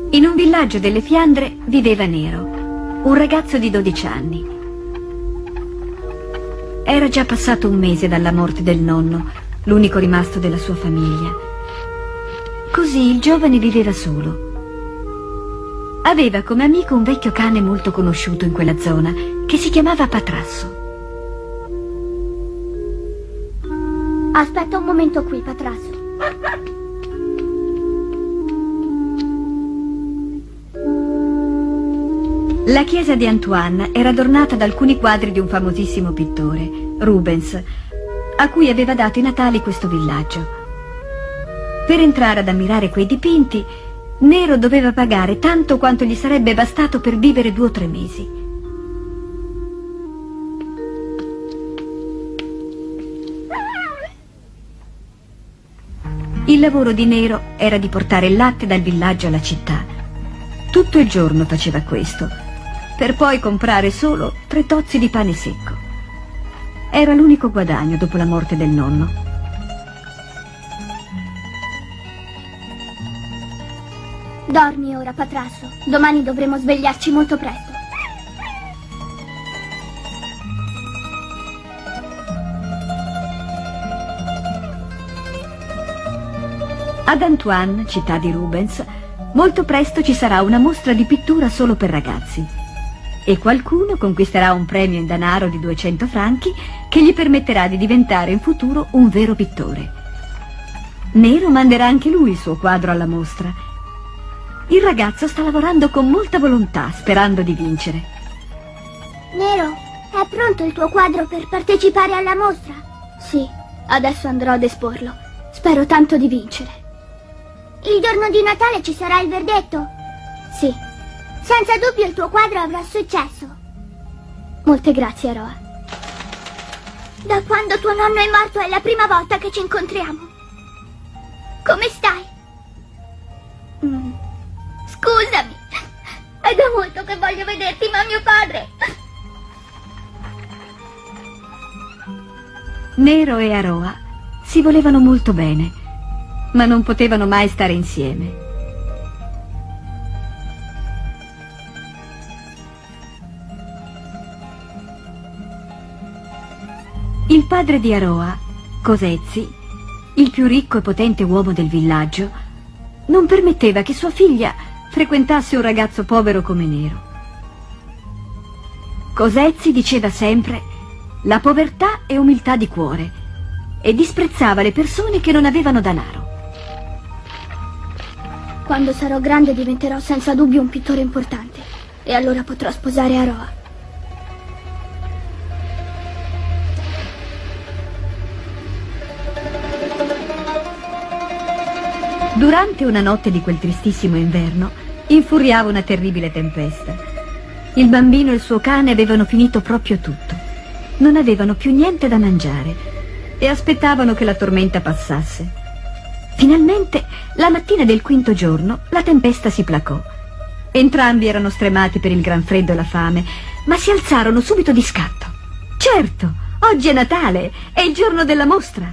In un villaggio delle Fiandre viveva Nero, un ragazzo di 12 anni. Era già passato un mese dalla morte del nonno, l'unico rimasto della sua famiglia. Così il giovane viveva solo. Aveva come amico un vecchio cane molto conosciuto in quella zona, che si chiamava Patrasso. Aspetta un momento qui, Patrasso. La chiesa di Antoine era adornata da alcuni quadri di un famosissimo pittore, Rubens, a cui aveva dato i natali questo villaggio. Per entrare ad ammirare quei dipinti, Nero doveva pagare tanto quanto gli sarebbe bastato per vivere 2 o 3 mesi. Il lavoro di Nero era di portare il latte dal villaggio alla città. Tutto il giorno faceva questo, per poi comprare solo 3 tozzi di pane secco. Era l'unico guadagno dopo la morte del nonno. Dormi ora, Patrasso. Domani dovremo svegliarci molto presto. Ad Antoine, città di Rubens, molto presto ci sarà una mostra di pittura solo per ragazzi. E qualcuno conquisterà un premio in denaro di 200 franchi che gli permetterà di diventare in futuro un vero pittore. Nero manderà anche lui il suo quadro alla mostra. Il ragazzo sta lavorando con molta volontà, sperando di vincere. Nero, è pronto il tuo quadro per partecipare alla mostra? Sì, adesso andrò ad esporlo. Spero tanto di vincere. Il giorno di Natale ci sarà il verdetto? Sì. Senza dubbio il tuo quadro avrà successo. Molte grazie, Aroa. Da quando tuo nonno è morto è la prima volta che ci incontriamo. Come stai? Scusami. È da molto che voglio vederti, ma mio padre... Nero e Aroa si volevano molto bene, ma non potevano mai stare insieme. Il padre di Aroa, Cosezzi, il più ricco e potente uomo del villaggio, non permetteva che sua figlia frequentasse un ragazzo povero come Nero. Cosezzi diceva sempre: la povertà è umiltà di cuore, e disprezzava le persone che non avevano denaro. Quando sarò grande diventerò senza dubbio un pittore importante, e allora potrò sposare Aroa. Durante una notte di quel tristissimo inverno, infuriava una terribile tempesta. Il bambino e il suo cane avevano finito proprio tutto. Non avevano più niente da mangiare e aspettavano che la tormenta passasse. Finalmente, la mattina del 5° giorno, la tempesta si placò. Entrambi erano stremati per il gran freddo e la fame, ma si alzarono subito di scatto. Certo, oggi è Natale, è il giorno della mostra.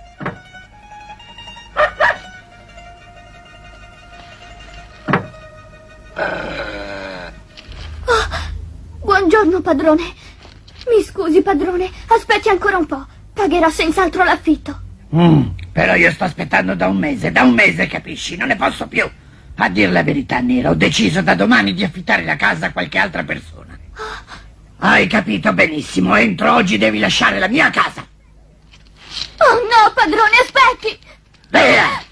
Buongiorno, padrone. Mi scusi, padrone, aspetti ancora un po'. Pagherò senz'altro l'affitto. Però io sto aspettando da un mese, capisci? Non ne posso più. A dir la verità, Nero, ho deciso da domani di affittare la casa a qualche altra persona. Hai capito benissimo, entro oggi devi lasciare la mia casa. Oh no, padrone, aspetti! Via!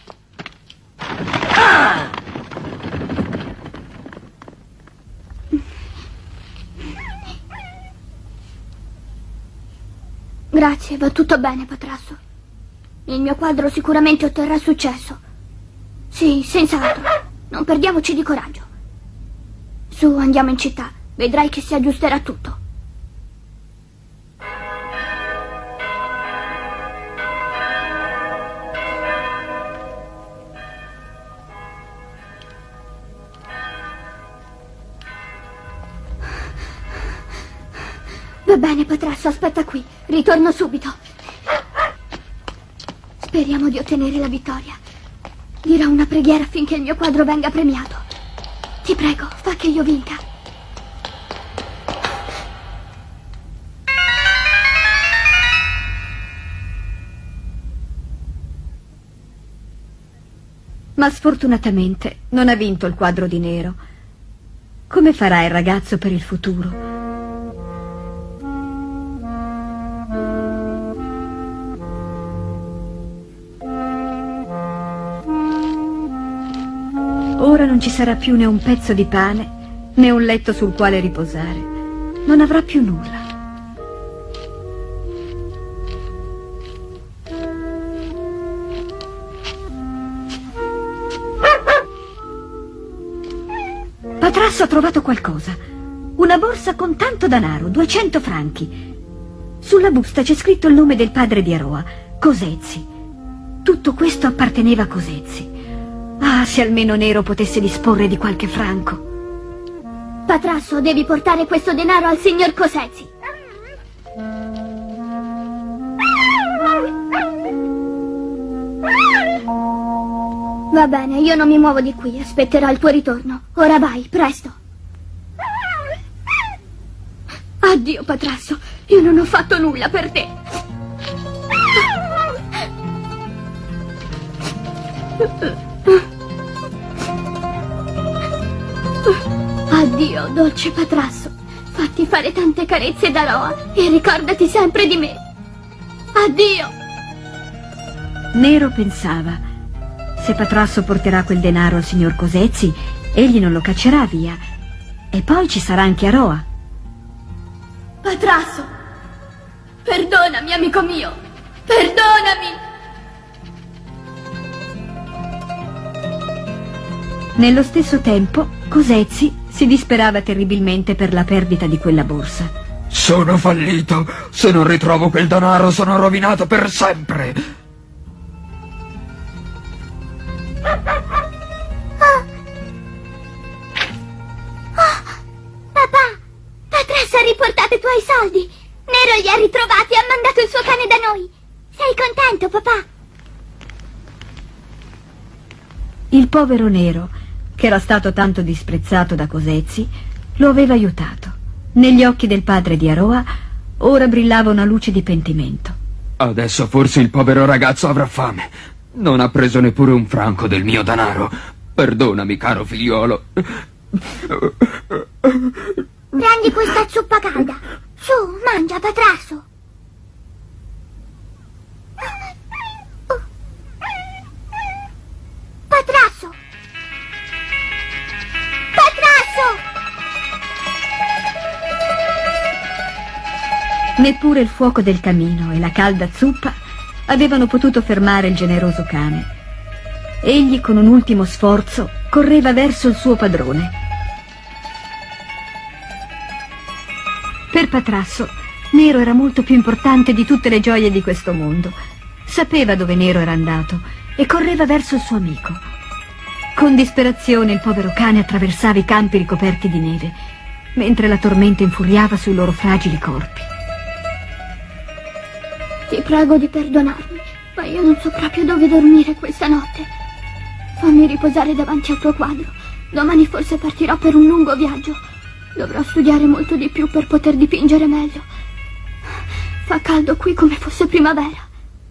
Ah! Grazie, va tutto bene, Patrasso. Il mio quadro sicuramente otterrà successo. Sì, senz'altro. Non perdiamoci di coraggio. Su, andiamo in città. Vedrai che si aggiusterà tutto. Va bene, Patrasso, aspetta qui. Ritorno subito. Speriamo di ottenere la vittoria. Dirò una preghiera affinché il mio quadro venga premiato. Ti prego, fa che io vinca. Ma sfortunatamente non ha vinto il quadro di Nero. Come farà il ragazzo per il futuro? Ora non ci sarà più né un pezzo di pane, né un letto sul quale riposare. Non avrà più nulla. Patrasso ha trovato qualcosa. Una borsa con tanto denaro, 200 franchi. Sulla busta c'è scritto il nome del padre di Aroa, Cosezzi. Tutto questo apparteneva a Cosezzi. Ah, se almeno Nero potesse disporre di qualche franco. Patrasso, devi portare questo denaro al signor Cosezzi. Va bene, io non mi muovo di qui, aspetterò il tuo ritorno. Ora vai, presto. Addio, Patrasso, io non ho fatto nulla per te. Addio, dolce Patrasso. Fatti fare tante carezze da Aroa e ricordati sempre di me. Addio. Nero pensava: se Patrasso porterà quel denaro al signor Cosezzi, egli non lo caccerà via. E poi ci sarà anche Aroa. Patrasso, perdonami, amico mio. Perdonami. Nello stesso tempo, Cosezzi si disperava terribilmente per la perdita di quella borsa. Sono fallito. Se non ritrovo quel denaro sono rovinato per sempre. Papà, Patrasso ha riportato i tuoi soldi. Nero li ha ritrovati e ha mandato il suo cane da noi. Sei contento, papà? Il povero Nero, che era stato tanto disprezzato da Cosezzi, lo aveva aiutato. Negli occhi del padre di Aroa ora brillava una luce di pentimento. Adesso forse il povero ragazzo avrà fame. Non ha preso neppure un franco del mio denaro. Perdonami, caro figliuolo. Prendi questa zuppa calda. Su, mangia, Patrasso. Patrasso! Patrasso! Neppure il fuoco del camino e la calda zuppa avevano potuto fermare il generoso cane. Egli, con un ultimo sforzo, correva verso il suo padrone. Per Patrasso, Nero era molto più importante di tutte le gioie di questo mondo. Sapeva dove Nero era andato e correva verso il suo amico. Con disperazione il povero cane attraversava i campi ricoperti di neve, mentre la tormenta infuriava sui loro fragili corpi. Ti prego di perdonarmi, ma io non so proprio dove dormire questa notte. Fammi riposare davanti al tuo quadro. Domani forse partirò per un lungo viaggio. Dovrò studiare molto di più per poter dipingere meglio. Fa caldo qui come fosse primavera.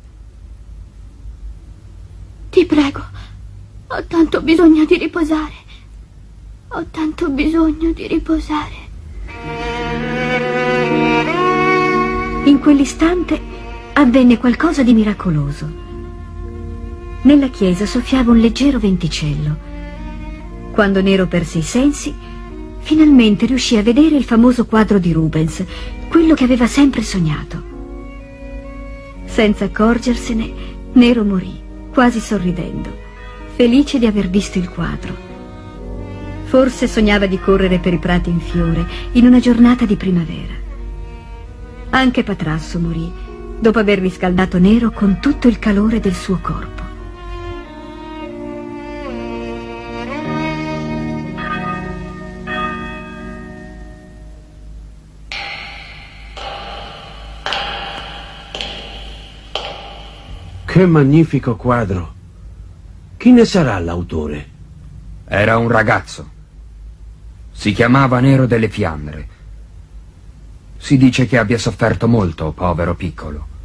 Ti prego, ho tanto bisogno di riposare. Ho tanto bisogno di riposare. In quell'istante avvenne qualcosa di miracoloso. Nella chiesa soffiava un leggero venticello. Quando Nero perse i sensi, finalmente riuscì a vedere il famoso quadro di Rubens, quello che aveva sempre sognato. Senza accorgersene, Nero morì, quasi sorridendo, felice di aver visto il quadro. Forse sognava di correre per i prati in fiore in una giornata di primavera. Anche Patrasso morì, dopo aver riscaldato Nero con tutto il calore del suo corpo. Che magnifico quadro! Chi ne sarà l'autore? Era un ragazzo. Si chiamava Nero delle Fiandre. Si dice che abbia sofferto molto, povero piccolo.